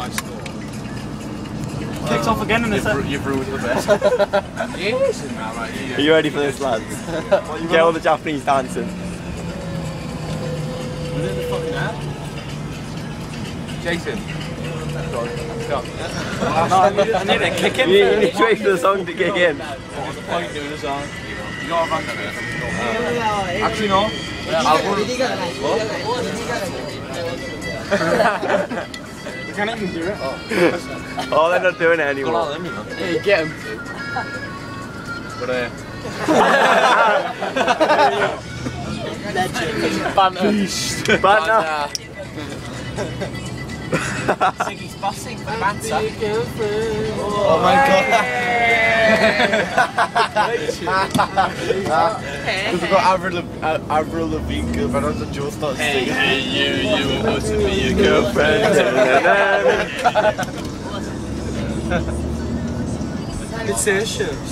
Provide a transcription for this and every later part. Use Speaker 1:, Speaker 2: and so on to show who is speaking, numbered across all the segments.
Speaker 1: my score.
Speaker 2: Kicks off again in a second.
Speaker 3: You've ruined the best.
Speaker 4: Are you ready for this, lads? Get all the Japanese dancing.
Speaker 1: We're in the fucking app.
Speaker 3: Jason.
Speaker 2: No, I need to kick in.
Speaker 4: You need to wait for the song to kick in.
Speaker 1: What's the point doing a song?
Speaker 3: You got a rank there. Actually, no.
Speaker 2: We can't even do it.
Speaker 4: Oh, they're not doing it anymore.
Speaker 2: Hey, get him.
Speaker 3: But
Speaker 2: Banter.
Speaker 4: Banter.
Speaker 2: Ziggy's bossing for banter.
Speaker 3: oh my god. Because we've got Avril Lavigne girlfriend on the Joe starts singing.
Speaker 1: Hey, you were supposed to be your girlfriend.
Speaker 2: It's delicious.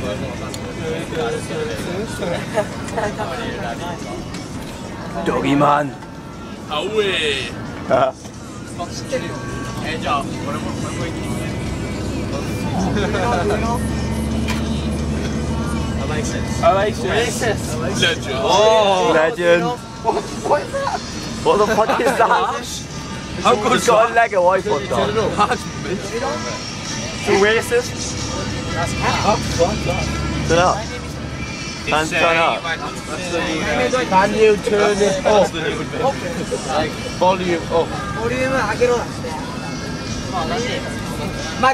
Speaker 4: Doggy man.
Speaker 1: Away. Hey, Joe.
Speaker 2: Oasis.
Speaker 1: Legend.
Speaker 4: Oh, legend. What is that? What the fuck is that?
Speaker 1: How good
Speaker 4: He's got a Lego iPod down.
Speaker 1: That's mint.
Speaker 4: Oasis? Turn up. Can turn up.
Speaker 3: Can you turn it up? Volume up.
Speaker 5: Max.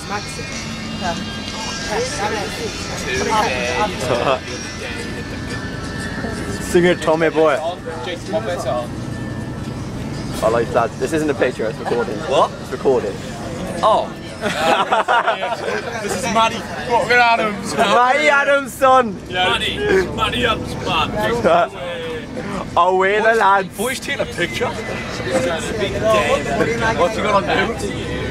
Speaker 4: Singer Tommy Boy.
Speaker 1: Jason, what better on?
Speaker 4: I like that. This isn't a picture, it's recording.
Speaker 3: What?
Speaker 4: It's recording.
Speaker 3: Oh.
Speaker 1: This is Maddie fucking Adams.
Speaker 4: Matty Adams' son!
Speaker 1: Maddie Adams, man.
Speaker 4: Away the lads.
Speaker 3: Boys taking a picture.
Speaker 1: What's he got on do?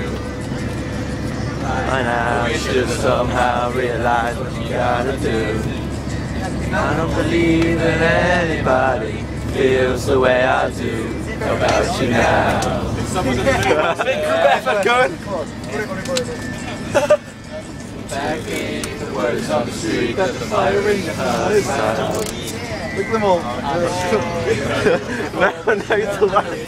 Speaker 4: I now should somehow realize what you gotta do. I don't believe that anybody feels the way I do about you now.
Speaker 3: Big group effort going.
Speaker 4: Back in the words on the street, got the fire in the house. Look at them all. No one knows the words.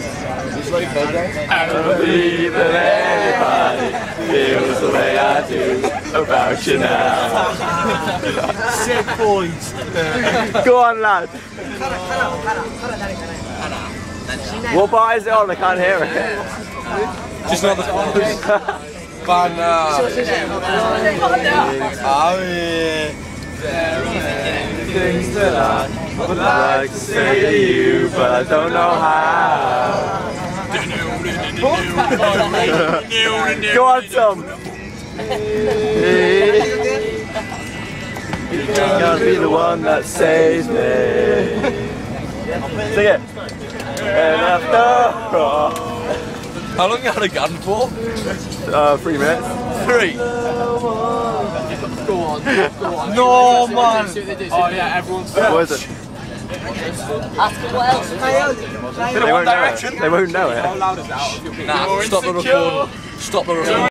Speaker 4: I don't believe that anybody feels the way I do about you now.
Speaker 3: Sick boys.
Speaker 4: Go on, lad. What bar is it on? I can't hear it.
Speaker 3: Just not the Banana.
Speaker 4: Things that I would like to say to you, but I don't know how. Go on, Tom. You're gonna be the one that saves me. Sing it. And after all.
Speaker 3: How long you had a gun for?
Speaker 4: 3 minutes.
Speaker 3: 3.
Speaker 2: Go on.
Speaker 3: No, man.
Speaker 1: Oh yeah, everyone's
Speaker 4: What is it?
Speaker 5: Ask him what else.
Speaker 4: They won't know it. They won't know it.
Speaker 1: How loud is it out of your
Speaker 3: Nah, stop the recording. Stop the recording.